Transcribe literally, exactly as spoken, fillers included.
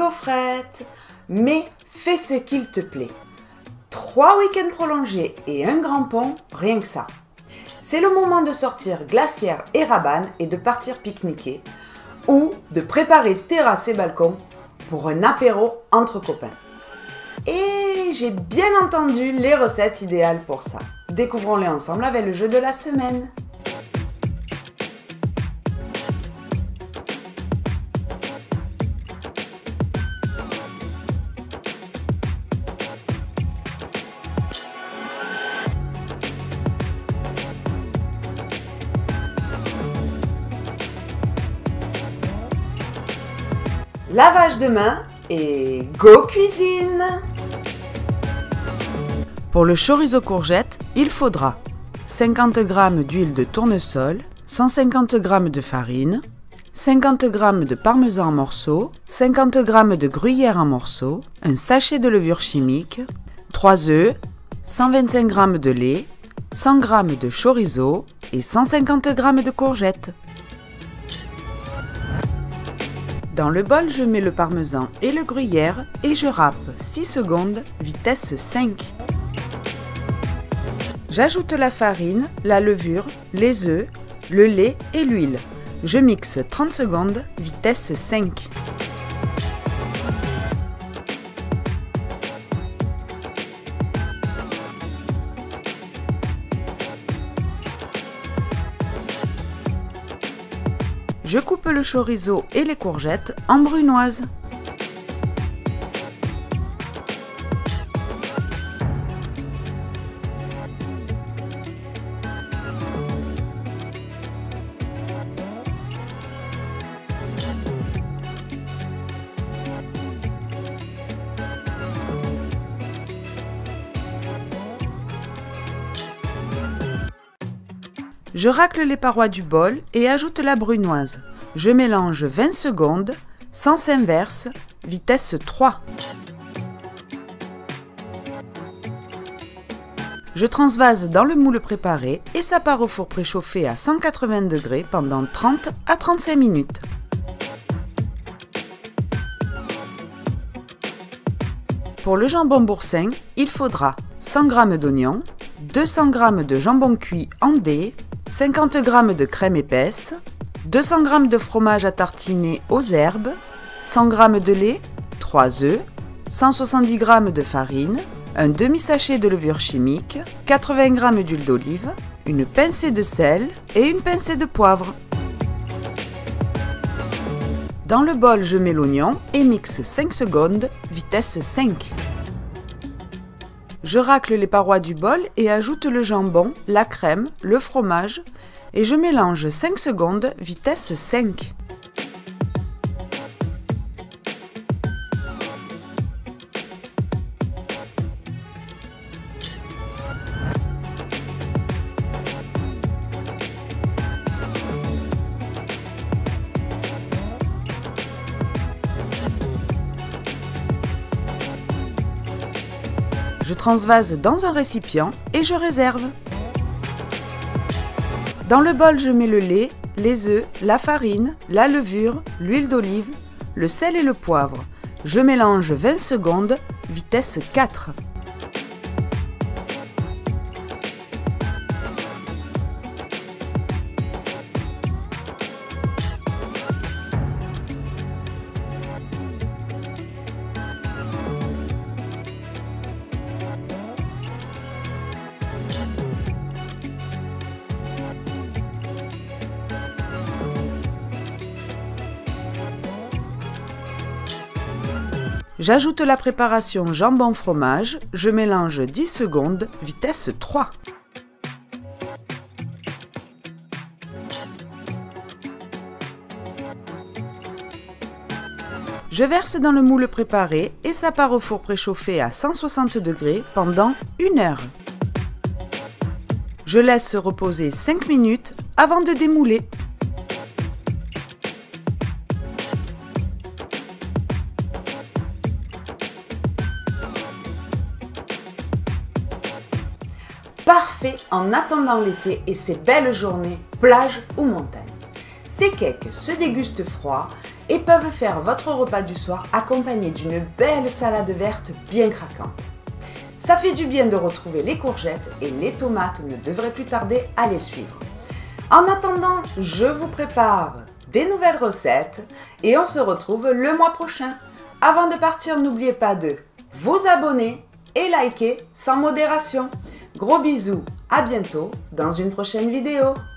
gaufrette. Mais fais ce qu'il te plaît. Trois week-ends prolongés et un grand pont, rien que ça. C'est le moment de sortir glacière et rabane et de partir pique-niquer ou de préparer terrasse et balcon pour un apéro entre copains. Et j'ai bien entendu les recettes idéales pour ça. Découvrons-les ensemble avec le jeu de la semaine. Lavage de main et go cuisine! Pour le chorizo courgette, il faudra cinquante grammes d'huile de tournesol, cent cinquante grammes de farine, cinquante grammes de parmesan en morceaux, cinquante grammes de gruyère en morceaux, un sachet de levure chimique, trois œufs, cent vingt-cinq grammes de lait, cent grammes de chorizo et cent cinquante grammes de courgettes. Dans le bol, je mets le parmesan et le gruyère et je râpe six secondes, vitesse cinq. J'ajoute la farine, la levure, les œufs, le lait et l'huile. Je mixe trente secondes, vitesse cinq. Je coupe le chorizo et les courgettes en brunoise. Je racle les parois du bol et ajoute la brunoise. Je mélange vingt secondes, sens inverse, vitesse trois. Je transvase dans le moule préparé et ça part au four préchauffé à cent quatre-vingts degrés pendant trente à trente-cinq minutes. Pour le jambon boursin, il faudra cent grammes d'oignons, deux cents grammes de jambon cuit en dés, cinquante grammes de crème épaisse, deux cents grammes de fromage à tartiner aux herbes, cent grammes de lait, trois œufs, cent soixante-dix grammes de farine, un demi-sachet de levure chimique, quatre-vingts grammes d'huile d'olive, une pincée de sel et une pincée de poivre. Dans le bol, je mets l'oignon et mixe cinq secondes, vitesse cinq. Je racle les parois du bol et ajoute le jambon, la crème, le fromage et je mélange cinq secondes, vitesse cinq. Je transvase dans un récipient et je réserve. Dans le bol, je mets le lait, les œufs, la farine, la levure, l'huile d'olive, le sel et le poivre. Je mélange vingt secondes, vitesse quatre. J'ajoute la préparation jambon fromage, je mélange dix secondes, vitesse trois. Je verse dans le moule préparé et ça part au four préchauffé à cent soixante degrés pendant une heure. Je laisse reposer cinq minutes avant de démouler. Parfait en attendant l'été et ses belles journées, plage ou montagne. Ces cakes se dégustent froids et peuvent faire votre repas du soir accompagné d'une belle salade verte bien craquante. Ça fait du bien de retrouver les courgettes et les tomates ne devraient plus tarder à les suivre. En attendant, je vous prépare des nouvelles recettes et on se retrouve le mois prochain. Avant de partir, n'oubliez pas de vous abonner et liker sans modération. Gros bisous, à bientôt dans une prochaine vidéo.